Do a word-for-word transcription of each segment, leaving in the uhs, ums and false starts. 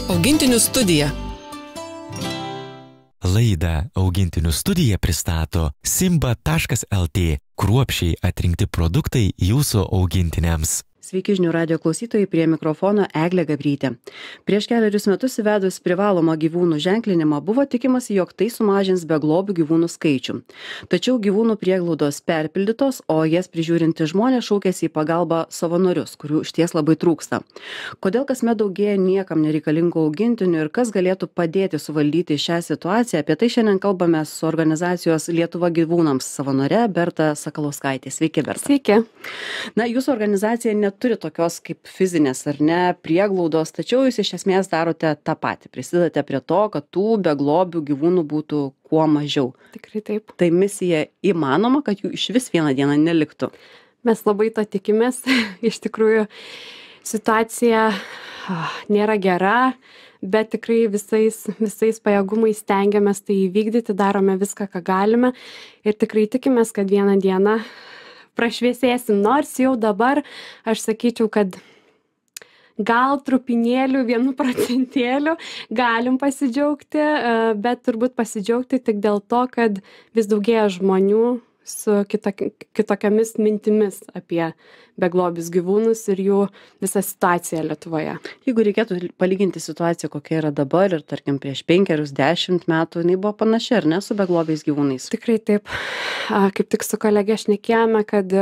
Augintinių studija. Laidą Augintinių studija pristato simba taškas lt. Kruopščiai atrinkti produktai jūsų augintiniams. Sveiki žinių radijo klausytojai, prie mikrofono Eglė Gabrytė. Prieš keliarius metus įvedus privalomą gyvūnų ženklinimą buvo tikimasi, jog tai sumažins beglobių gyvūnų skaičių. Tačiau gyvūnų prieglaudos perpildytos, o jas prižiūrinti žmonės šaukėsi į pagalbą savanorius, kurių išties labai trūksta. Kodėl kasmet daugėja niekam nereikalingų augintinių ir kas galėtų padėti suvaldyti šią situaciją, apie tai šiandien kalbame su organizacijos Lietuva gyvūnams savanore Berta Sakalauskaitė. Sveiki, Berta. Sveiki. Na, jūsų organizacija net turi tokios kaip fizinės ar ne prieglaudos, tačiau jūs iš esmės darote tą patį. Prisidate prie to, kad tų beglobių gyvūnų būtų kuo mažiau. Tikrai taip. Tai misija įmanoma, kad jų iš vis vieną dieną neliktų. Mes labai to tikimės. Iš tikrųjų, situacija ah, nėra gera, bet tikrai visais, visais pajėgumais stengiamės tai įvykdyti, darome viską, ką galime ir tikrai tikimės, kad vieną dieną prašviesėsim, nors jau dabar aš sakyčiau, kad gal trupinėlių, vienu procentėliu galim pasidžiaugti, bet turbūt pasidžiaugti tik dėl to, kad vis daugėja žmonių su kitok, kitokiamis mintimis apie beglobius gyvūnus ir jų visą situaciją Lietuvoje. Jeigu reikėtų palyginti situaciją, kokia yra dabar ir tarkim prieš penkerius, dešimt metų, jinai buvo panaši, ar ne, su beglobiais gyvūnais? Tikrai taip. Kaip tik su kolegė šnekėjome, kad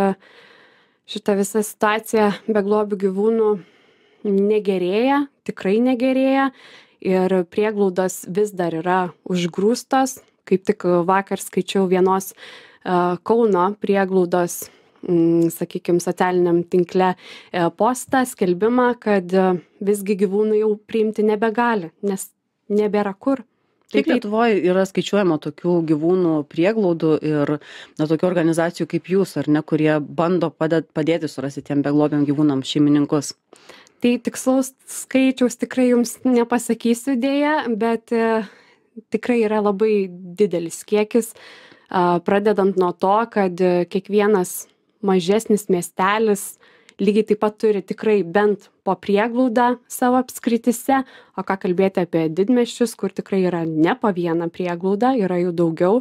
šita visa situacija beglobių gyvūnų negerėja, tikrai negerėja ir prieglaudos vis dar yra užgrūstos. Kaip tik vakar skaičiau vienos Kauno prieglaudos, sakykime, socialiniam tinkle postą, skelbimą, kad visgi gyvūnų jau priimti nebegali, nes nebėra kur. Kiek Lietuvoje yra skaičiuojama tokių gyvūnų prieglaudų ir na, tokių organizacijų kaip jūs, ar ne, kurie bando padėt, padėti surasti tiem beglobiam gyvūnams šeimininkus? Tai tikslaus skaičiaus tikrai jums nepasakysiu dėja, bet e, tikrai yra labai didelis kiekis. Pradedant nuo to, kad kiekvienas mažesnis miestelis lygiai taip pat turi tikrai bent po prieglaudą savo apskrityse, o ką kalbėti apie didmiesčius, kur tikrai yra ne po vieną prieglaudą, yra jų daugiau.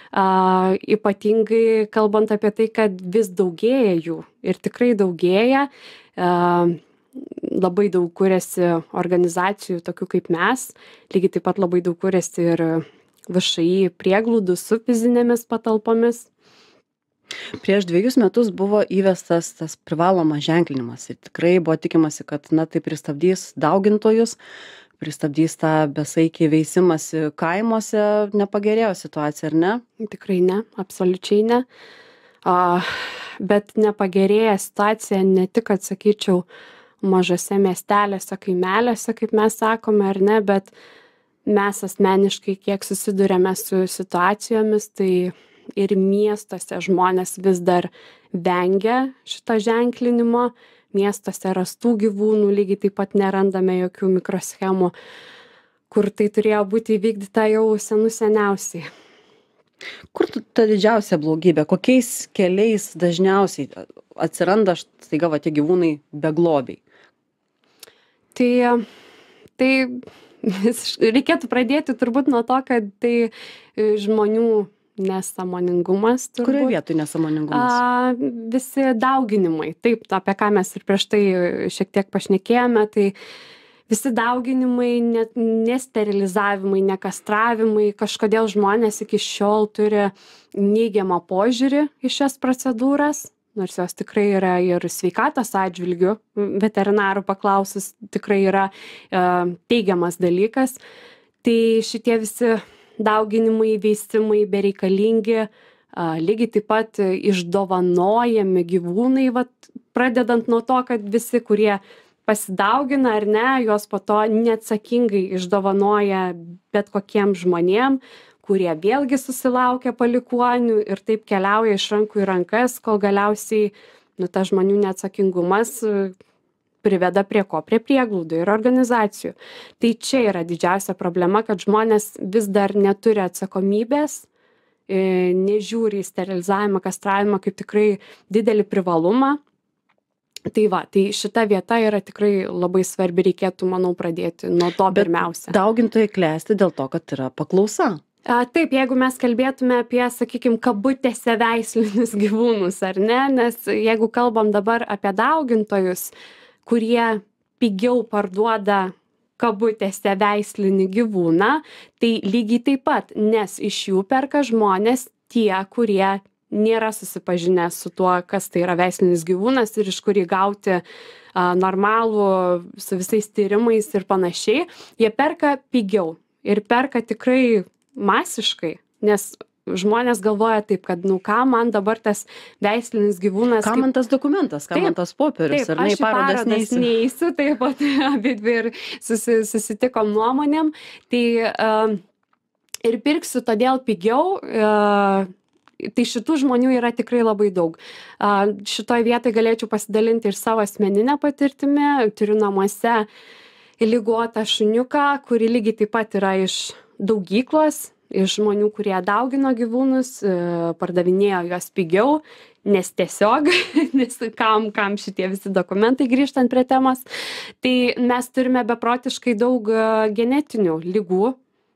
A, ypatingai kalbant apie tai, kad vis daugėja jų ir tikrai daugėja, a, labai daug kuriasi organizacijų, tokių kaip mes, lygiai taip pat labai daug kuriasi ir V Š I prieglaudų su fizinėmis patalpomis. Prieš dviejus metus buvo įvestas tas privalomas ženklinimas ir tikrai buvo tikimasi, kad na, tai pristabdys daugintojus, pristabdys tą besaikį veisimąsi kaimuose. Nepagerėjo situacija, ar ne? Tikrai ne, absoliučiai ne. A, bet nepagerėja situacija ne tik, atsakyčiau, mažose miestelėse, kaimeliuose, kaip mes sakome, ar ne, bet mes asmeniškai, kiek susidurėme su situacijomis, tai ir miestuose žmonės vis dar vengia šito ženklinimo. Miestuose rastų gyvūnų lygiai taip pat nerandame jokių mikroschemų, kur tai turėjo būti įvykdyta jau senų seniausiai. Kur ta didžiausia blogybė? Kokiais keliais dažniausiai atsiranda staiga va tie gyvūnai beglobiai? Tai, tai reikėtų pradėti turbūt nuo to, kad tai žmonių nesąmoningumas. Turbūt. Kurioje vietoje nesąmoningumas? A, visi dauginimai. Taip, apie ką mes ir prieš tai šiek tiek pašnekėjome, tai visi dauginimai, net nesterilizavimai, nekastravimai, kažkodėl žmonės iki šiol turi neigiamą požiūrį į šias procedūras. Nors jos tikrai yra ir sveikatos atžvilgių, veterinarų paklausus tikrai yra e, teigiamas dalykas. Tai šitie visi dauginimai, veisimai bereikalingi, e, lygiai taip pat išdovanojami gyvūnai, vat, pradedant nuo to, kad visi, kurie pasidaugina ar ne, juos po to neatsakingai išdovanoja bet kokiem žmonėm, kurie vėlgi susilaukia palikuonių ir taip keliauja iš rankų į rankas, kol galiausiai nu, ta žmonių neatsakingumas priveda prie ko? Prie prieglaudų ir organizacijų. Tai čia yra didžiausia problema, kad žmonės vis dar neturi atsakomybės, nežiūri į sterilizavimą, kastravimą kaip tikrai didelį privalumą. Tai va, tai šita vieta yra tikrai labai svarbi, reikėtų, manau, pradėti nuo to Bet pirmiausia. daugintojai klesti dėl to, kad yra paklausa. A, taip, jeigu mes kalbėtume apie, sakykime, kabutėse veislinius gyvūnus, ar ne, nes jeigu kalbam dabar apie daugintojus, kurie pigiau parduoda kabutėse veislinį gyvūną, tai lygiai taip pat, nes iš jų perka žmonės tie, kurie nėra susipažinę su tuo, kas tai yra veislinis gyvūnas ir iš kur jį gauti a, normalų su visais tyrimais ir panašiai, jie perka pigiau ir perka tikrai masiškai, nes žmonės galvoja taip, kad, nu, ką man dabar tas veislinis gyvūnas... Ką man tas dokumentas, ką man tas popierius, ar ne į parodas neįsiu? neįsiu, taip pat abidvi ir susi, susitikom nuomonėm, tai uh, ir pirksiu todėl pigiau, uh, tai šitų žmonių yra tikrai labai daug. Uh, šitoj vietoj galėčiau pasidalinti ir savo asmeninę patirtimį, turiu namuose ligotą šuniuką, kuri lygiai taip pat yra iš daugyklos, iš žmonių, kurie daugino gyvūnus, pardavinėjo juos pigiau, nes tiesiog, nes kam, kam šitie visi dokumentai, grįžtant prie temos, tai mes turime beprotiškai daug genetinių ligų,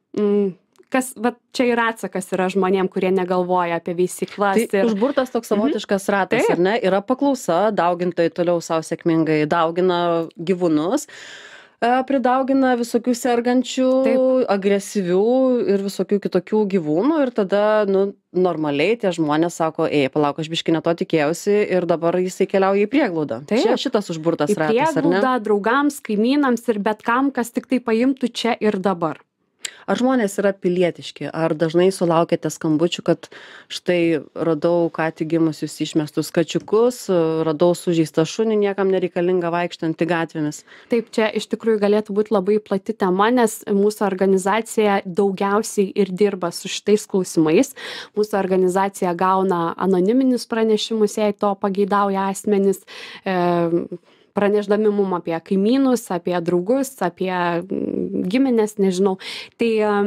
kas, va, čia ir atsakas yra žmonėm, kurie negalvoja apie veisyklas. Tai ir... užburtas toks savotiškas mhm. ratas, Taip. ar ne? Yra paklausa, daugintojai toliau savo sėkmingai daugina gyvūnus, pridaugina visokių sergančių, Taip. agresyvių ir visokių kitokių gyvūnų ir tada, nu, normaliai tie žmonės sako, ei, palauk, aš biškį ne to tikėjausi ir dabar jisai keliauja į prieglaudą. Taip. Čia šitas užburtas į ratas, ar ne? prieglaudą, draugams, kaimynams ir bet kam, kas tik tai paimtų čia ir dabar. Ar žmonės yra pilietiški? Ar dažnai sulaukėte skambučių, kad štai radau ką tik gimusius išmestus kačiukus, radau sužeistą šunį, niekam nereikalinga vaikštantį gatvėmis? Taip, čia iš tikrųjų galėtų būti labai plati tema, nes mūsų organizacija daugiausiai ir dirba su šitais klausimais. Mūsų organizacija gauna anoniminius pranešimus, jei to pageidauja asmenys. E, pranešdami mum apie kaimynus, apie draugus, apie giminės, nežinau. Tai,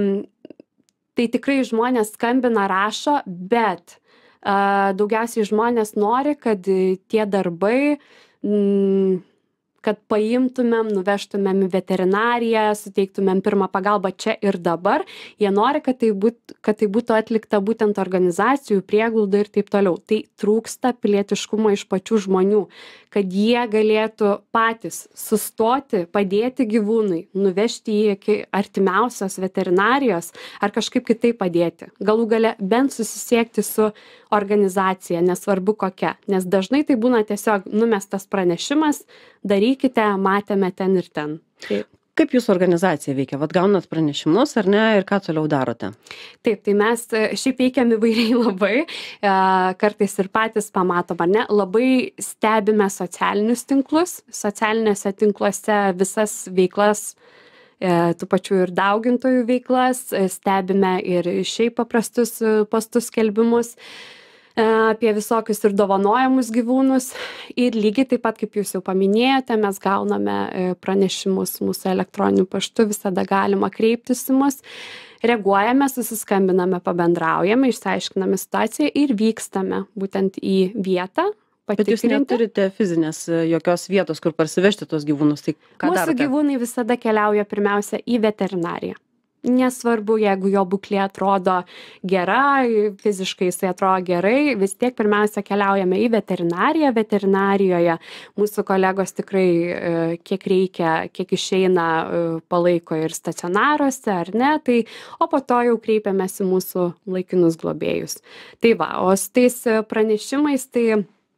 tai tikrai žmonės skambina, rašo, bet uh, daugiausiai žmonės nori, kad tie darbai, mm, kad paimtumėm, nuvežtumėm į veterinariją, suteiktumėm pirmą pagalbą čia ir dabar. Jie nori, kad tai, būt, kad tai būtų atlikta būtent organizacijų, prieglaudų ir taip toliau. Tai trūksta pilietiškumo iš pačių žmonių, kad jie galėtų patys sustoti, padėti gyvūnui, nuvežti jį iki artimiausios veterinarijos ar kažkaip kitaip padėti. Galų gale bent susisiekti su organizacija, nesvarbu kokia. Nes dažnai tai būna tiesiog numestas pranešimas, darykite, matėme ten ir ten. Taip. Kaip jūsų organizacija veikia? Vat gaunat pranešimus ar ne ir ką toliau darote? Taip, tai mes šiaip veikiam įvairiai labai, kartais ir patys pamatom, ar ne, labai stebime socialinius tinklus, socialinėse tinkluose visas veiklas, tų pačių ir daugintojų veiklas, stebime ir šiaip paprastus postus skelbimus apie visokius ir dovanojamus gyvūnus. Ir lygiai taip pat, kaip jūs jau paminėjote, mes gauname pranešimus mūsų elektroniniu paštu, visada galima kreiptis į mus. Reaguojame, susiskambiname, pabendraujame, išsiaiškiname situaciją ir vykstame būtent į vietą. Bet jūs neturite fizinės jokios vietos, kur parsivežti tos gyvūnus, tai ką Mūsų darote? gyvūnai visada keliauja pirmiausia į veterinariją. Nesvarbu, jeigu jo būklė atrodo gera, fiziškai jisai atrodo gerai, vis tiek pirmiausia keliaujame į veterinariją. Veterinarijoje mūsų kolegos tikrai kiek reikia, kiek išeina, palaiko ir stacionaruose, ar ne, tai, o po to jau kreipiamės į mūsų laikinus globėjus. Tai va, o su tais pranešimais, tai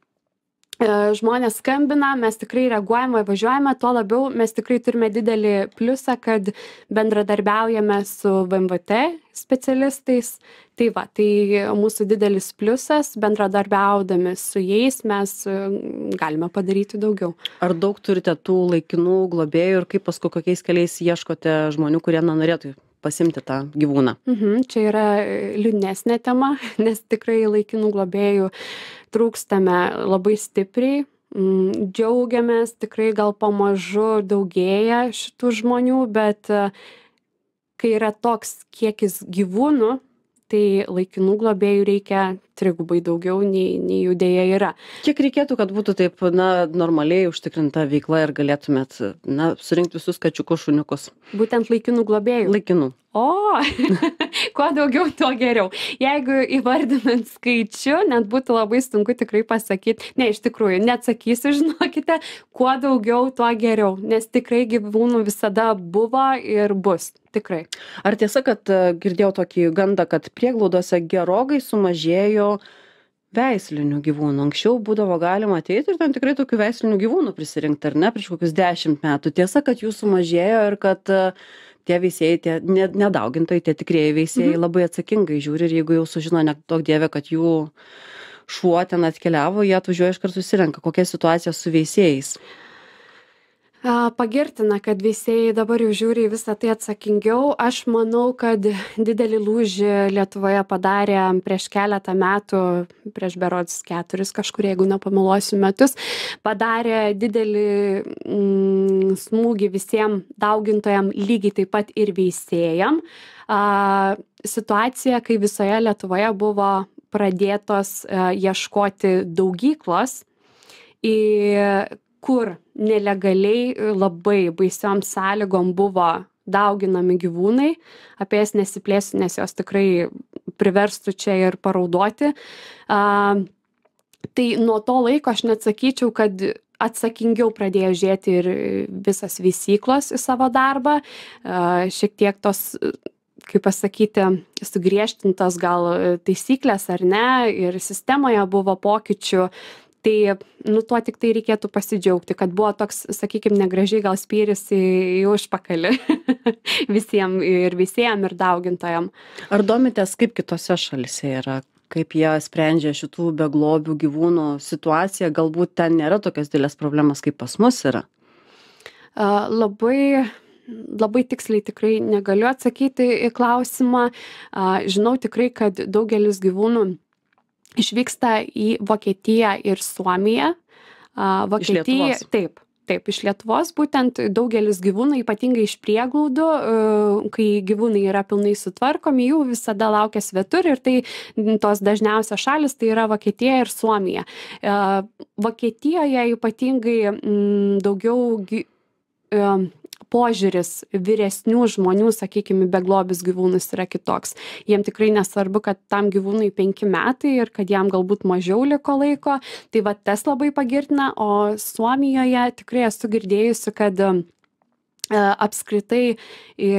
žmonės skambina, mes tikrai reaguojame, važiuojame, tuo labiau mes tikrai turime didelį pliusą, kad bendradarbiaujame su V M V T specialistais. Tai va, tai mūsų didelis pliusas, bendradarbiaudami su jais mes galime padaryti daugiau. Ar daug turite tų laikinų globėjų ir kaip paskui kokiais keliais ieškote žmonių, kurie na, norėtų pasimti tą gyvūną? Mhm, čia yra liūdnesnė tema, nes tikrai laikinų globėjų trūkstame labai stipriai. Džiaugiamės, tikrai gal pamažu daugėja šitų žmonių, bet kai yra toks kiekis gyvūnų, tai laikinų globėjų reikia trigubai daugiau nei, nei jų dėja yra. Kiek reikėtų, kad būtų taip, na, normaliai užtikrinta veikla ir galėtumėt, na, surinkti visus kačiukus, šuniukus? Būtent laikinų globėjų. Laikinų. O, kuo daugiau, tuo geriau. Jeigu įvardinant skaičių, net būtų labai sunku tikrai pasakyti, ne, iš tikrųjų, neatsakysiu, žinokite, kuo daugiau, tuo geriau, nes tikrai gyvūnų visada buvo ir bus, tikrai. Ar tiesa, kad girdėjau tokį gandą, kad prieglaudose gerokai sumažėjo veislinių gyvūnų? Anksčiau būdavo galima ateiti ir ten tikrai tokių veislinių gyvūnų prisirinkti, ar ne, prieš kokius dešimt metų. Tiesa, kad jų sumažėjo ir kad tie veisėjai, tie nedaugintojai, tie tikrieji veisėjai mhm. labai atsakingai žiūri ir jeigu jau sužino, nedaug dievė, kad jų šuo ten atkeliavo, jie atvažiuoja iš karto susirenka. Kokia situacija su veisėjais? Pagirtina, kad veisėjai dabar jau žiūri į visą tai atsakingiau. Aš manau, kad didelį lūžį Lietuvoje padarė prieš keletą metų, prieš berods keturis kažkur, jeigu nepameluosiu metus, padarė didelį mm, smūgį visiems daugintojam, lygiai taip pat ir veisėjam. A, situacija, kai visoje Lietuvoje buvo pradėtos a, ieškoti daugyklos, į kur nelegaliai labai baisiom sąlygom buvo dauginami gyvūnai. Apie jas nesiplėsiu, nes jos tikrai priverstų čia ir paraudoti. A, tai nuo to laiko aš net sakyčiau, kad atsakingiau pradėjo žiūrėti ir visas veisyklos į savo darbą. A, šiek tiek tos, kaip pasakyti, sugriežtintos gal taisyklės ar ne, ir sistemoje buvo pokyčių. Tai, nu, tuo tik tai reikėtų pasidžiaugti, kad buvo toks, sakykime, negražiai gal spyris į, į užpakalį visiems ir visiem ir daugintojam. Ar domitės, kaip kitose šalise yra, kaip jie sprendžia šitų beglobių gyvūnų situaciją? Galbūt ten nėra tokios didelės problemas, kaip pas mus yra? Uh, labai... Labai tiksliai tikrai negaliu atsakyti į klausimą. Uh, žinau tikrai, kad daugelis gyvūnų išvyksta į Vokietiją ir Suomiją. Vokietija, iš Lietuvos? Taip, taip, iš Lietuvos būtent daugelis gyvūnų, ypatingai iš prieglaudų, kai gyvūnai yra pilnai sutvarkomi, jų visada laukia svetur ir tai tos dažniausios šalis tai yra Vokietija ir Suomija. Vokietijoje ypatingai m, daugiau gy, m, požiūris vyresnių žmonių, sakykime, beglobius gyvūnus yra kitoks. Jiem tikrai nesvarbu, kad tam gyvūnui penki metai ir kad jam galbūt mažiau liko laiko. Tai va tas labai pagirtina, o Suomijoje tikrai esu girdėjusi, kad e, apskritai e,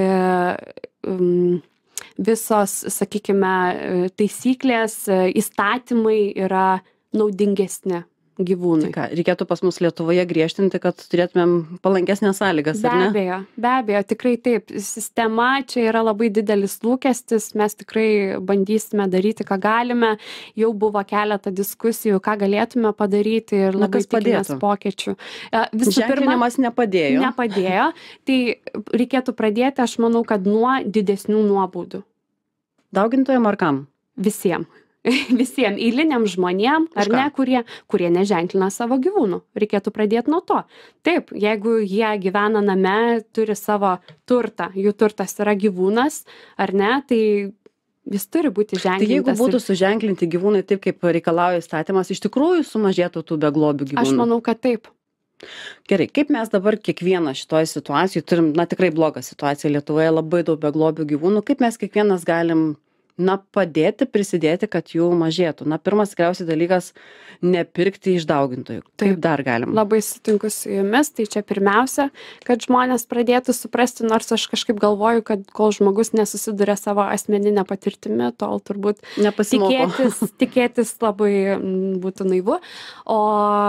um, visos, sakykime, taisyklės, įstatymai yra naudingesni gyvūnai. Tai ką, reikėtų pas mus Lietuvoje griežtinti, kad turėtumėm palankesnės sąlygas, ar ne? Be abejo, be abejo, tikrai taip. Sistema čia yra labai didelis lūkestis, mes tikrai bandysime daryti, ką galime. Jau buvo keletą diskusijų, ką galėtume padaryti ir labai tikimės pokyčių. Visų pirma, ženklinimas nepadėjo. Nepadėjo. Tai reikėtų pradėti, aš manau, kad nuo didesnių nuobaudų. Daugintojam ar kam? Visiems. Visiems eiliniam žmonėm, ar ne, kurie, kurie neženklina savo gyvūnų. Reikėtų pradėti nuo to. Taip, jeigu jie gyvena name, turi savo turtą, jų turtas yra gyvūnas, ar ne, tai jis turi būti ženklintas. Tai jeigu būtų ir... suženklinti gyvūnai taip, kaip reikalauja įstatymas, iš tikrųjų sumažėtų tų beglobių gyvūnų? Aš manau, kad taip. Gerai, kaip mes dabar kiekvieną šitoje situacijoje turim, na tikrai blogą situaciją Lietuvoje, labai daug beglobių gyvūnų, kaip mes kiekvienas galim na, padėti, prisidėti, kad jų mažėtų. Na, pirmas tikriausiai dalykas - nepirkti iš daugintojų. Kaip dar galim? Labai sutinku su jumis, tai čia pirmiausia, kad žmonės pradėtų suprasti, nors aš kažkaip galvoju, kad kol žmogus nesusiduria savo asmeninę patirtimį, tol turbūt tikėtis, tikėtis labai būtų naivu. O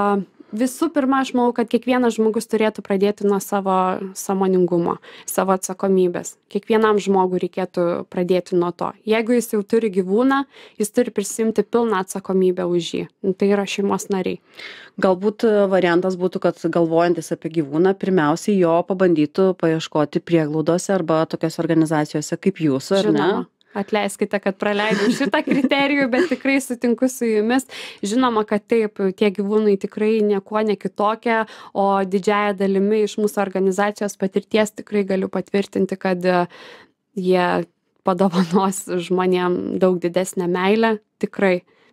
visų pirma, aš manau, kad kiekvienas žmogus turėtų pradėti nuo savo sąmoningumo, savo atsakomybės. Kiekvienam žmogui reikėtų pradėti nuo to. Jeigu jis jau turi gyvūną, jis turi prisimti pilną atsakomybę už jį. Tai yra šeimos nariai. Galbūt variantas būtų, kad galvojantis apie gyvūną, pirmiausiai jo pabandytų paieškoti prieglaudose arba tokiose organizacijose kaip jūsų, ar ne? Žinoma. Atleiskite, kad praleidau šitą kriterijų, bet tikrai sutinku su jumis. Žinoma, kad taip, tie gyvūnai tikrai niekuo nekitokie, o didžiąją dalimi iš mūsų organizacijos patirties tikrai galiu patvirtinti, kad jie padovanos žmonėm daug didesnę meilę. Tikrai,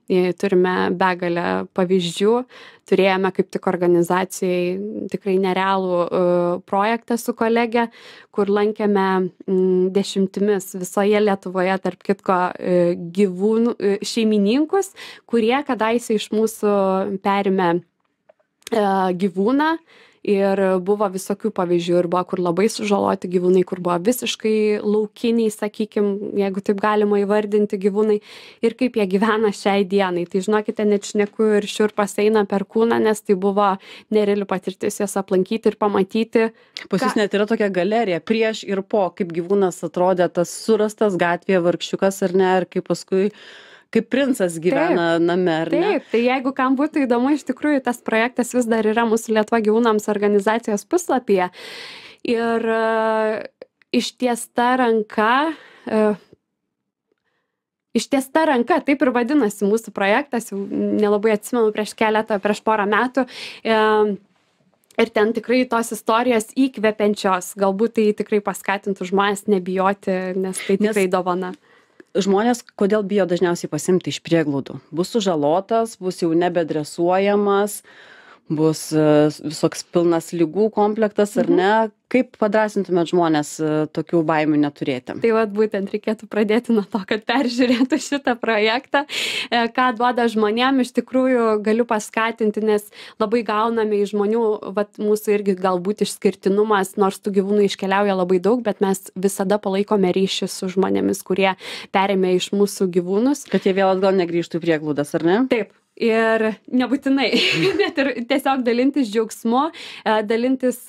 turime begalę pavyzdžių, turėjome kaip tik organizacijai tikrai nerealų projektą su kolege, kur lankėme dešimtimis visoje Lietuvoje, tarp kitko, gyvūnų šeimininkus, kurie kadaise iš mūsų perėmė gyvūną. Ir buvo visokių pavyzdžių, ir buvo kur labai sužaloti gyvūnai, kur buvo visiškai laukiniai, sakykime, jeigu taip galima įvardinti gyvūnai, ir kaip jie gyvena šiai dienai. Tai žinokite, net šneku ir šiurpas eina per kūną, nes tai buvo nereali patirtis jas aplankyti ir pamatyti. Pas jūs net yra tokia galerija prieš ir po, kaip gyvūnas atrodė, tas surastas gatvėje vargšiukas ar ne, ir kaip paskui kaip princas gyvena taip, name, ar ne? Taip, tai jeigu kam būtų įdomu, iš tikrųjų tas projektas vis dar yra mūsų Lietuva gyvūnams organizacijos puslapyje. Ir uh, ištiesta ranka, uh, ištiesta ranka, taip ir vadinasi mūsų projektas, jau nelabai atsimenu prieš keletą, prieš porą metų. Uh, Ir ten tikrai tos istorijos įkvepiančios, galbūt tai tikrai paskatintų žmonės nebijoti, nes tai tikrai nes... dovana. Žmonės, kodėl bijo dažniausiai pasimti iš prieglaudų? Bus sužalotas, bus jau nebedresuojamas, bus visoks pilnas ligų komplektas, ar ne? Kaip padrąsintumėt žmonės tokių baimių neturėti? Tai vat būtent reikėtų pradėti nuo to, kad peržiūrėtų šitą projektą, ką duoda žmonėm, iš tikrųjų galiu paskatinti, nes labai gauname iš žmonių, vat mūsų irgi galbūt išskirtinumas, nors tų gyvūnų iškeliauja labai daug, bet mes visada palaikome ryšį su žmonėmis, kurie perėmė iš mūsų gyvūnus. Kad jie vėl atgal negrįžtų į prieglaudas, ar ne? Taip. Ir nebūtinai, net ir tiesiog dalintis džiaugsmu, dalintis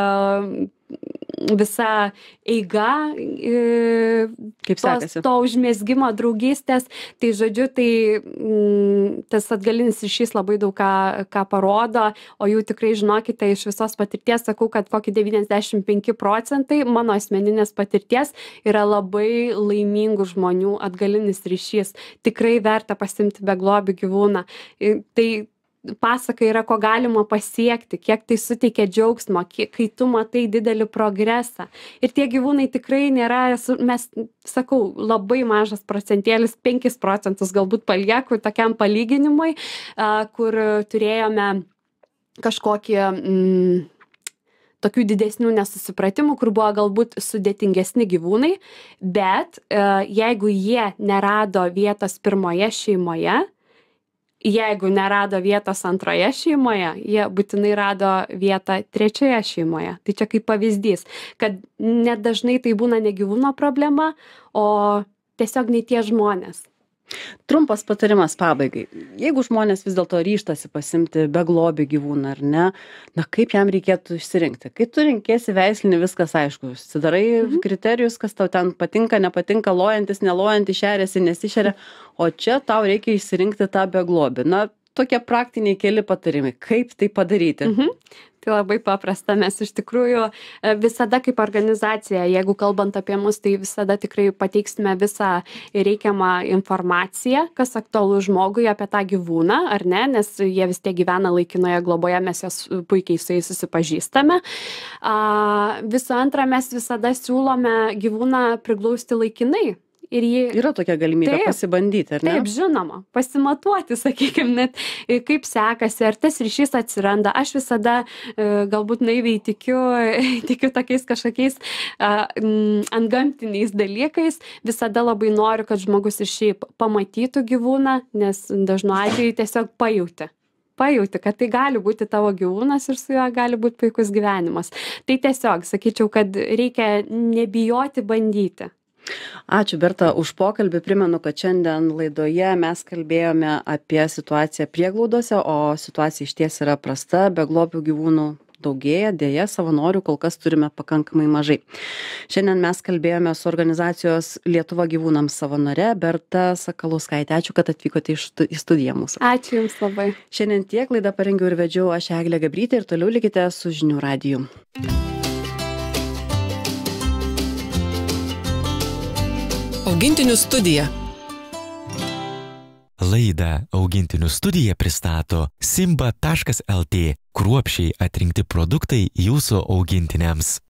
visa eiga, kaip sekasi, to užmezgimo draugystės. Tai žodžiu, tai tas atgalinis ryšys labai daug ką, ką parodo, o jų tikrai žinokite iš visos patirties, sakau, kad kokį devyniasdešimt penki procentai mano asmeninės patirties yra labai laimingų žmonių atgalinis ryšys. Tikrai verta pasimti beglobių gyvūną. Tai pasaka yra, ko galima pasiekti, kiek tai suteikia džiaugsmo, kiek, kai tu matai didelį progresą. Ir tie gyvūnai tikrai nėra, mes, sakau, labai mažas procentėlis, penkis procentus galbūt palieku tokiam palyginimui, kur turėjome kažkokį mm, tokių didesnių nesusipratimų, kur buvo galbūt sudėtingesni gyvūnai, bet jeigu jie nerado vietos pirmoje šeimoje, jeigu nerado vietos antroje šeimoje, jie būtinai rado vietą trečioje šeimoje. Tai čia kaip pavyzdys, kad net dažnai tai būna ne gyvūno problema, o tiesiog ne tie žmonės. Trumpas patarimas pabaigai. Jeigu žmonės vis dėlto ryžtasi pasimti beglobį gyvūną, ar ne, na kaip jam reikėtų išsirinkti? Kai tu renkiesi veislinį, viskas aišku. Susidarai mhm. kriterijus, kas tau ten patinka, nepatinka, lojantis, nelojantis, šeriasi, nesišeria, o čia tau reikia išsirinkti tą beglobį. Na, tokie praktiniai keli patarimai. Kaip tai padaryti? Mhm. Tai labai paprasta, mes iš tikrųjų visada kaip organizacija, jeigu kalbant apie mus, tai visada tikrai pateiksime visą reikiamą informaciją, kas aktualu žmogui apie tą gyvūną, ar ne, nes jie vis tiek gyvena laikinoje globoje, mes jas puikiai su jais susipažįstame. Visų antra, mes visada siūlome gyvūną priglausti laikinai. Ir jį... Yra tokia galimybė taip, pasibandyti, ar ne? Taip, žinoma, pasimatuoti, sakykime, net kaip sekasi, ar tas ryšys atsiranda. Aš visada galbūt naiviai tikiu, tikiu tokiais kažkokiais antgamtiniais dalykais. Visada labai noriu, kad žmogus ir šiaip pamatytų gyvūną, nes dažnu atveju tiesiog pajauti. Pajauti, kad tai gali būti tavo gyvūnas ir su juo gali būti puikus gyvenimas. Tai tiesiog, sakyčiau, kad reikia nebijoti bandyti. Ačiū Berta už pokalbį. Primenu, kad šiandien laidoje mes kalbėjome apie situaciją prieglaudose, o situacija išties yra prasta, beglobių gyvūnų daugėja, dėja savanorių kol kas turime pakankamai mažai. Šiandien mes kalbėjome su organizacijos Lietuva gyvūnams savanore Berta Sakalauskaitė. Ačiū, kad atvykote į studiją mūsų. Ačiū Jums labai. Šiandien tiek, laidą parengiau ir vedžiau aš Eglė Gabrytė ir toliau likite su Žinių radiju. Augintinių studija. Laidą Augintinių studija pristato simba taškas lt. Kruopščiai atrinkti produktai jūsų augintiniams.